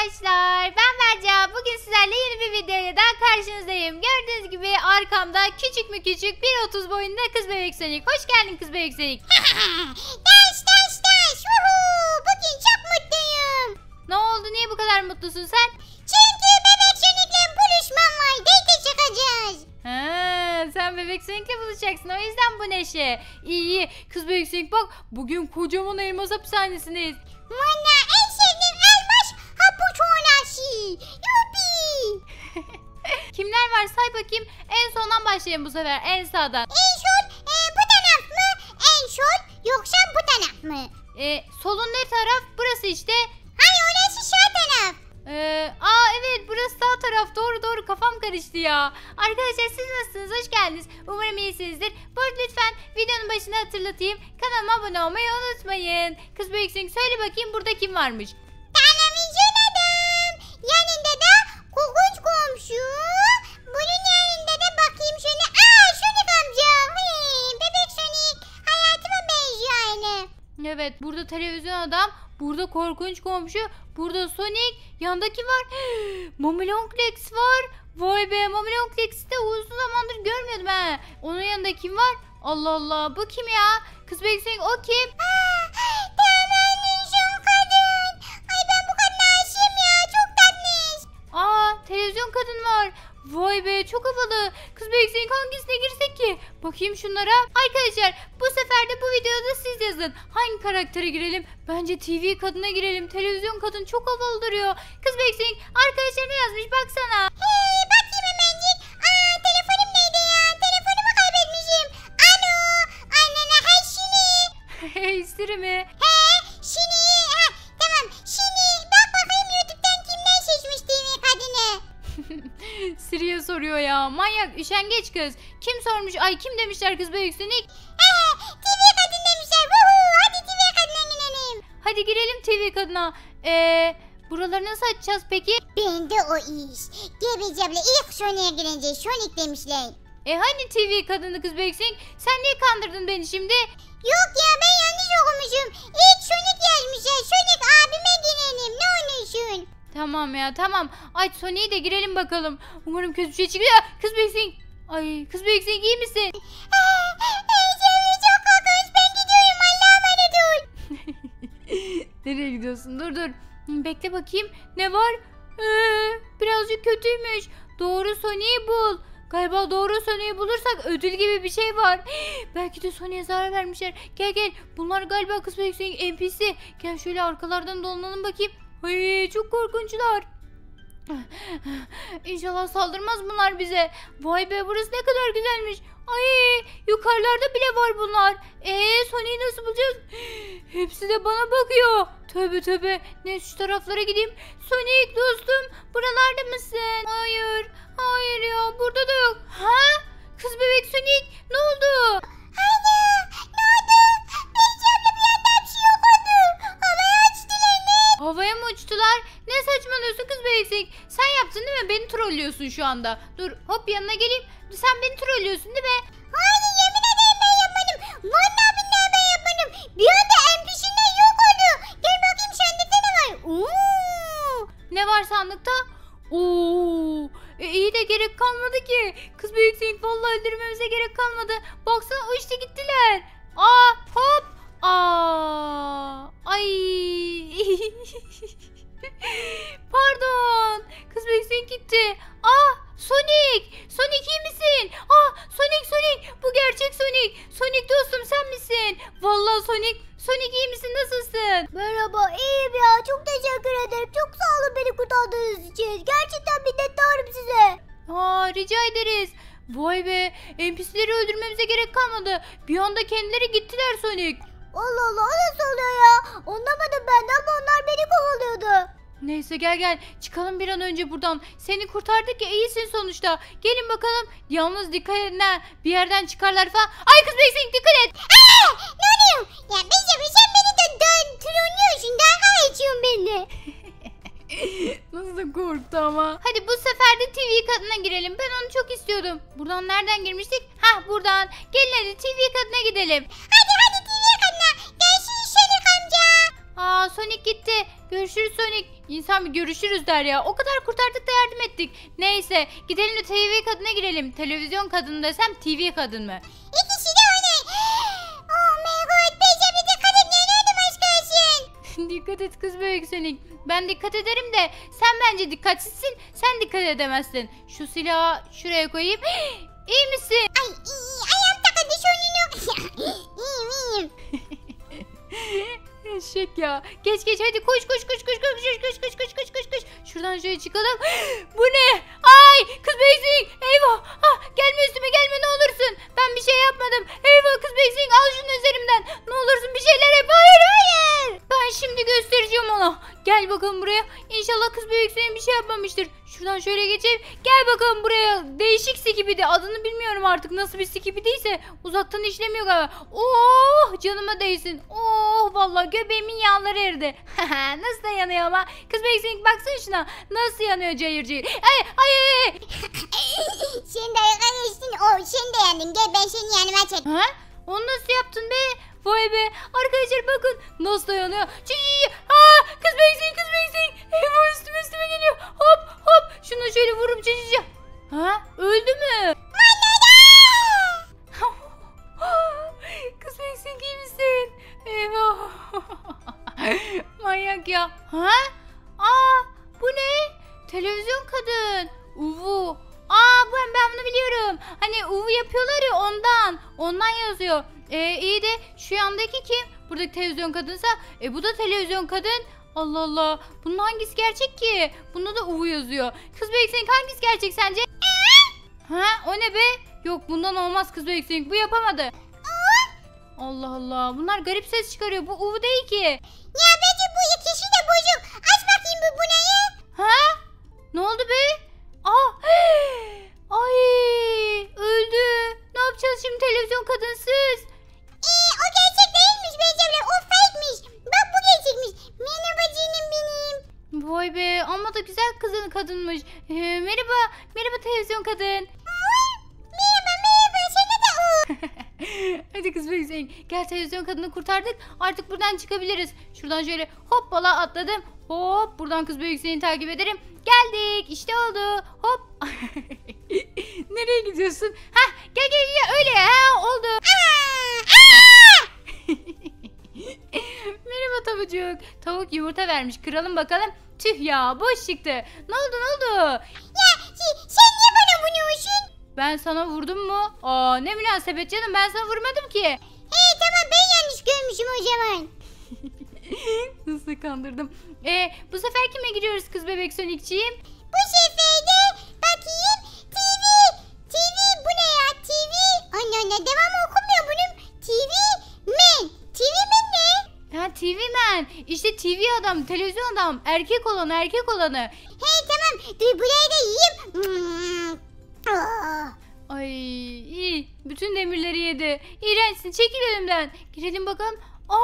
arkadaşlar, ben Berca. Bugün sizlerle yeni bir videoya daha karşınızdayım. Gördüğünüz gibi arkamda küçük mü küçük 1.30 boyunda kız bebek Sonic. Hoş geldin kız bebek Sonic. Taş. Bugün çok mutluyum. Ne oldu, niye bu kadar mutlusun sen? Çünkü bebek Sonic'le buluşmam var. Date çıkacağız. Sen bebek Sonic'le buluşacaksın, o yüzden bu neşe. İyi kız bebek Sonic, bak bugün kocaman elmas hapishanesindeyiz. Valla en sevdiğim elmas hapuç oğlası. Yupi. Kimler var say bakayım. En sondan başlayalım bu sefer, en sağdan. En son bu taraf mı? En son yoksa bu taraf mı? Solun ne taraf? Burası işte. Hayır, orası sağ taraf. Evet, burası sağ taraf. Doğru, kafam karıştı ya. Arkadaşlar siz nasılsınız? Hoş geldiniz. Umarım iyisinizdir. Bu arada lütfen videonun başında hatırlatayım. Kanalıma abone olmayı unutmayın. Kız büyüksün, söyle bakayım burada kim varmış? Tanımayacağın adam. Yanında da korkunç komşu. Bunun yanında da bakayım şöyle. Sonic amca. Bebek Sonic. Hayatıma benziyor aynı. Evet, burada televizyon adam. Burada korkunç komşu. Burada Sonic. Yandaki var. Mamilonglex var. Vay be, Mamilonglex'i de uzun zamandır görmüyordum ha. Onun yanında kim var? Allah Allah, bu kim ya? Kız bekleyin, o kim? Televizyon kadın. Ay, ben bu kadına aşığım ya. Çok tatlış. Televizyon kadın var. Vay be, çok havalı. Kız bekleyin, hangisine girsek ki? Bakayım şunlara. Arkadaşlar bu sefer de bu videoda siz yazın. Hangi karaktere girelim? Bence TV kadına girelim. Televizyon kadın çok havalı duruyor. Kız bekleyin, arkadaşlar ne yazmış baksana. Bakayım hemencik. Telefonum neydi ya? Telefonumu kaybetmişim. Alo. Annene Şini. Siri mi? Şini. Tamam. Şini. Bak bakayım YouTube'dan kimden seçmiş TV kadını. Siri'ye soruyor ya. Manyak, üşengeç kız. Kim sormuş? Ay, kim demişler kız be yükselik? TV kadın demişler. Hadi TV kadına girelim. Hadi girelim TV kadına. Buraları nasıl açacağız peki? Ben de o iş. Gebeci abla ilk Sonic'e girince Sonic demişler. Hani TV kadını kız be yükselik? Sen niye kandırdın beni şimdi? Yok ya, ben yanlış okumuşum. İlk Sonic yazmışlar. Sonic abime girelim. Ne olursun. Tamam ya, tamam. Aç Sony'yi de girelim bakalım. Umarım kötü bir şey çıkıyor. Kız be yükselik. Ay, kız be yükselik, iyi misin? Çok korkunç. Ben gidiyorum. Allah'a emanet ol. Nereye gidiyorsun? Dur. Bekle bakayım. Ne var? Birazcık kötüymüş. Doğru Sony'yi bul. Galiba doğru Sony'yi bulursak ödül gibi bir şey var. Belki de Sony'ye zarar vermişler. Gel. Bunlar galiba kız bekleyin NPC. Gel şöyle arkalardan dolanalım bakayım. Ay, çok korkunçlar. İnşallah saldırmaz bunlar bize. Vay be, burası ne kadar güzelmiş. Ay, yukarılarda bile var bunlar. Sony'yi nasıl bulacağız? Hepsi de bana bakıyor. Tövbe. Ne, şu taraflara gideyim. Sonic dostum, buralarda mısın? Hayır ya, burada da yok. Kız bebek Sonic, ne oldu? Anne, ne oldu? Benimle bir anda bir şey yok oldu. Havaya uçtular ne? Havaya mı uçtular? Ne saçmalıyorsun kız bebek Sonic? Sen yaptın değil mi? Beni trollüyorsun şu anda. Dur, hop yanına geleyim. Sen beni trollüyorsun değil mi? Hayır, yemin ederim ben yapmadım. Vallahi billahi ben yapmadım. Bir anda NPC'ler yok oldu. Gel bakayım sandıkta ne var? Ne var sandıkta? İyi de gerek kalmadı ki. Kız büyük Sonic, vallahi öldürmemize gerek kalmadı. Baksana, uçtu gittiler. Hop. Ay. Pardon. Kız büyük Sonic gitti. Sonic iyi misin? Sonic. Bu gerçek Sonic. Sonic dostum, sen misin? Vallahi Sonic iyi misin? Nasılsın? Merhaba, iyiyim ya. Çok teşekkür ederim. Çok sağ olun beni kurtardığınız için. Gerçekten minnettarım size. Rica ederiz. Vay be, NPC'leri öldürmemize gerek kalmadı. Bir anda kendileri gittiler Sonic. Allah Allah, o nasıl oluyor ya? Anlamadım ben de ama onlar beni kovalıyordu. Neyse gel çıkalım bir an önce buradan. Seni kurtardık ya, iyisin sonuçta. Gelin bakalım. Yalnız dikkat edin ha, bir yerden çıkarlar falan. Ay kız bekleyin, dikkat et. Ne oluyor? Ya sen beni de trollüyorsun. Dalga geçiyorsun benimle. Nasıl da korktu ama. Hadi bu sefer de TV kadına girelim. Ben onu çok istiyordum. Buradan nereden girmiştik? Buradan. Gelin hadi TV kadına gidelim. Hadi TV kadına. Gelsin Sonic amca. Aa, Sonic gitti. Görüşürüz Sonic. İnsan bir görüşürüz der ya. O kadar kurtardık da yardım ettik. Neyse gidelim de TV kadına girelim. Televizyon kadını desem TV kadın mı? İkisi de öyle. Oh my god. Beyci abla dikkat et. Ne oldu başkasın? Dikkat et kız büyük Sonic. Ben dikkat ederim de sen bence dikkatsizsin. Sen dikkat edemezsin. Şu silahı şuraya koyayım. İyi misin? Ay ayağım takıldı şunun. İyiyim. Eşek ya. Geç hadi koş. Şuradan şöyle çıkalım. Bu ne? Ay kız Beyzing. Eyvah. Gelme üstüme gelme ne olursun. Ben bir şey yapmadım. Eyvah kız Beyzing al şunu üzerimden. Ne olursun bir şeyler yap. Hayır. Ben şimdi göstereceğim ona. Gel bakalım buraya. İnşallah kız Beyzing bir şey yapmamıştır. Şuradan şöyle geçeyim. Gel bakalım buraya. Değişik skibidi. Adını bilmiyorum artık nasıl bir skibidiyse. Uzaktan işlemiyor galiba. Oh canıma değsin. Oh vallahi göbeğimin yağları eridi. Nasıl da yanıyor ama. Kız Beyzing baksana şuna. Nasıl yanıyor cayır cayır. Ay. Sen de arkadaşsın. Sen de yandın. Gel ben seni yanıma çek. Ha? Onu nasıl yaptın be? Vay be. Arkadaşlar bakın. Nasıl dayanıyor. Kız Beyzing. Eyvah üstüme geliyor. Hop. Şunu şöyle vururum. Ha? Öldü mü? Kız Beyzing iyi misin? Eyvah. Manyak ya. Ha? Bu ne? Televizyon kadın. Uvu. Ben bunu biliyorum. Hani uvu yapıyorlar ya ondan yazıyor. İyi de şu yandaki kim? Buradaki televizyon kadınsa bu da televizyon kadın. Allah Allah. Bunun hangisi gerçek ki? Bunda da uvu yazıyor. Kız Beyzing hangisi gerçek sence? Ha? O ne be? Yok bundan olmaz kız Beyzing. Bu yapamadı. Allah Allah. Bunlar garip ses çıkarıyor. Bu uvu değil ki. Ya bence bu ikisi de bozuk. Aç bakayım bu neyi? Ha? Ne oldu be? Ay öldü. Ne yapacağız şimdi televizyon kadınsız? O gerçek değilmiş bence abla. O fake'miş. Bak bu gerçekmiş. Merhaba canım benim. Vay be amma da güzel kadınmış. Merhaba televizyon kadın. Merhaba sana da o. Hadi kız Beyzing gel televizyon kadını kurtardık. Artık buradan çıkabiliriz. Şuradan şöyle hoppala atladım. Hop buradan kız Beyzing'i takip ederim. Geldik işte oldu. Hop. Nereye gidiyorsun? Gel öyle oldu. Merhaba tavucuk. Tavuk yumurta vermiş kıralım bakalım. Tüh ya boş çıktı. Ne oldu? Ya sen niye bana vuruyorsun? Ben sana vurdum mu? Ne münasebet canım ben sana vurmadım ki. Tamam ben yanlış görmüşüm o zaman. Nasıl kandırdım. Bu sefer kime gidiyoruz kız bebek Sonic'ciğim? Bu sefer de bakayım TV bu ne ya TV? Anne devamı okunmuyor bunun. TV Man ne? Ha TV Man. İşte TV adam, televizyon adam. Erkek olanı. Tamam dur burayı da yiyeyim. Ay iyi. Bütün demirleri yedi. İğrençsin. Çekil önümden. Girelim bakalım.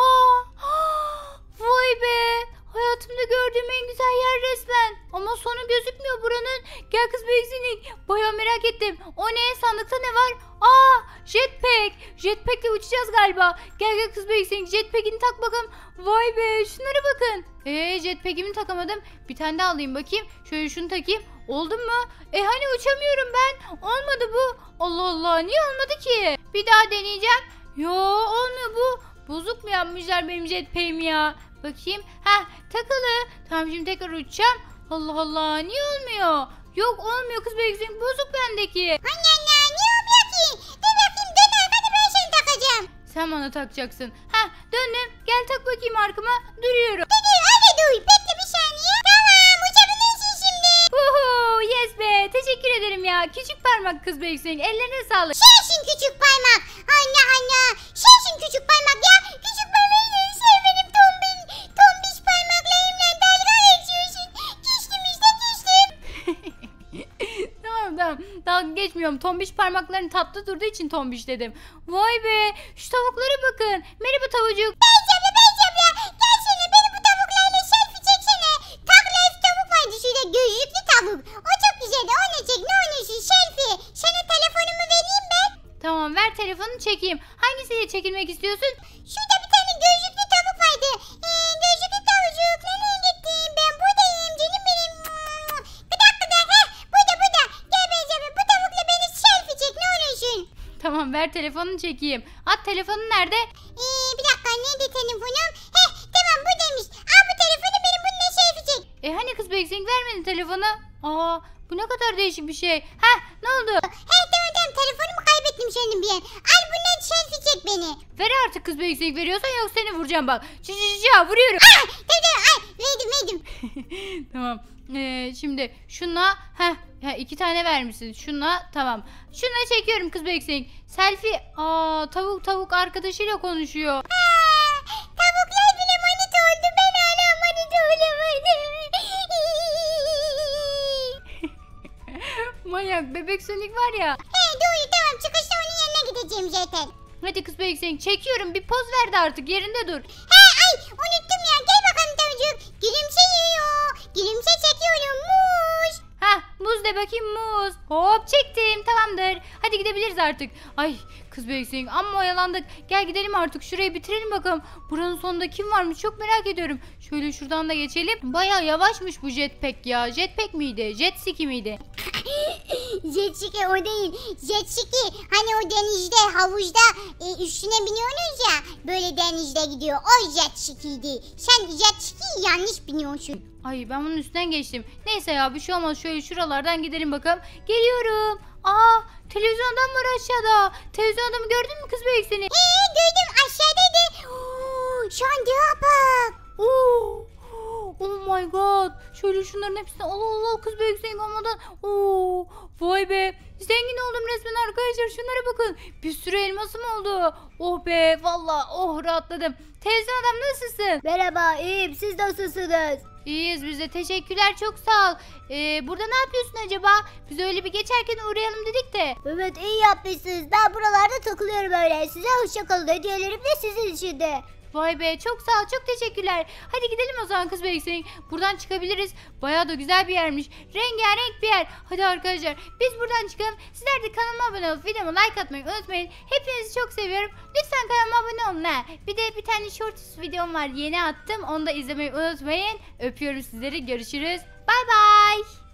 Vay be. Hayatımda gördüğüm en güzel yer resmen. Ama sonu gözükmüyor buranın. Gel kız Beyzing. Baya merak ettim. O ne? Sandıkta ne var? Jetpack. Jetpack'le uçacağız galiba. Gel kız Beyzing. Jetpack'ini tak bakalım. Vay be. Şunlara bakın. Jetpack'imi takamadım. Bir tane daha alayım bakayım. Şöyle şunu takayım. Oldu mu? Hani uçamıyorum ben. Olmadı bu. Allah Allah. Niye olmadı ki? Bir daha deneyeceğim. Yo olmuyor bu. Bozuk mu yapmışlar benim jetpack'imi ya? Bakayım. Takılı. Tamam şimdi tekrar uçacağım. Allah Allah. Niye olmuyor? Yok olmuyor kız Beyzing. Bozuk bendeki. Anne niye olmuyor ki? Dur bakayım dön hadi ben seni takacağım. Sen bana takacaksın. Döndüm. Gel tak bakayım arkama. Duruyorum. Dur bekle bir saniye. Tamam uçabilirsin şimdi. Yes be. Teşekkür ederim ya. Küçük parmak kız Beyzing. Ellerine sağlık. Sensin küçük parmak. Anne. Sensin küçük parmak ya. Küçük parmağı sevmedim tombiş parmaklarımla dalga geçiyorsun. Küstüm. Tamam. Dalga geçmiyorum. Tombiş parmakların tatlı durduğu için tombiş dedim. Vay be. Şu tavuklara bakın. Merhaba tavucuk. Beyci abla. Gelsene beni bu tavuklarla selfie çeksene. Taklayıp tavuk vardı şurada gözlüklü tavuk. O çok güzeldi. O ne çek ne oynuyorsun selfie. Sana telefonumu vereyim ben. Tamam ver telefonunu çekeyim. Hangisiyle çekilmek istiyorsun? Şurada bir tane gözlüklü tavuk vardı. Ver telefonunu çekeyim. At, telefonun nerede? Bir dakika, nerede telefonum? Tamam, buradaymış. Al bu telefonu, benim bununla selfie çek. Hani kız Beyzing vermedi telefonu? Aa, bu ne kadar değişik bir şey. Heh, ne oldu? Tamam, telefonumu kaybettim şimdi bir an. Al bundan selfie çek beni. Ver artık kız Beyzing, veriyorsan yok seni vuracağım bak. Vuruyorum. Tamam, verdim. Tamam. Şimdi şuna iki tane vermişsin. Şuna tamam. Şuna çekiyorum kız Beyzing. Selfie. Tavuk arkadaşıyla konuşuyor. Tavuklar bile manit oldu, ben hala manit olamadım. Manyak bebek Sonic var ya. Doğru, tamam, çıkışta onun yanına gideceğim zaten. Hadi kız Beyzing, çekiyorum, bir poz verdi artık, yerinde dur. Unuttum ya, gel bakalım tavuk. Gülümse çekiyorum, muz. Muz de bakayım, muz. Hop, çektim, tamamdır. Hadi gidebiliriz artık. Ay kız Beyzing, amma oyalandık. Gel gidelim artık, şurayı bitirelim bakalım. Buranın sonunda kim varmış çok merak ediyorum. Şöyle şuradan da geçelim. Baya yavaşmış bu jetpack ya. Jetpack miydi? Jet ski miydi? Jet ski o değil. Jet ski hani o denizde, havuzda üstüne biniyorsunuz ya, böyle denizde gidiyor. O jet skiydi. Sen jet skiyi yanlış biniyorsun. Ay ben bunun üstünden geçtim. Neyse ya, bir şey olmaz, şöyle şuralardan gidelim bakalım. Geliyorum. Televizyon adam var aşağıda. Televizyon adamı gördün mü kız Beyzing? Gördüm, aşağıdaydı. Şandığa bak. Oh my god. Şöyle şunların hepsini al kız Beyzing olmadan. Vay be. Zengin oldum resmen arkadaşlar. Şunlara bakın. Bir sürü elmasım oldu. Oh be, valla rahatladım. Televizyon adam nasılsın? Merhaba, iyiyim. Siz nasılsınız? İyiyiz biz de, teşekkürler, çok sağ ol. Burada ne yapıyorsun acaba? Biz öyle bir geçerken uğrayalım dedik de. Evet, iyi yapmışsınız. Ben buralarda takılıyorum öyle. Size hoşçakalın. Hediyelerim de sizin için de. Vay be, çok sağ ol, çok teşekkürler. Hadi gidelim o zaman kız Beyzing. Buradan çıkabiliriz. Bayağı da güzel bir yermiş. Rengarenk bir yer. Hadi arkadaşlar biz buradan çıkalım. Sizler de kanalıma abone olup videoma like atmayı unutmayın. Hepinizi çok seviyorum. Lütfen kanalıma abone olun ha. Bir de bir tane shorts videom var, yeni attım. Onu da izlemeyi unutmayın. Öpüyorum sizleri. Görüşürüz. Bay bay.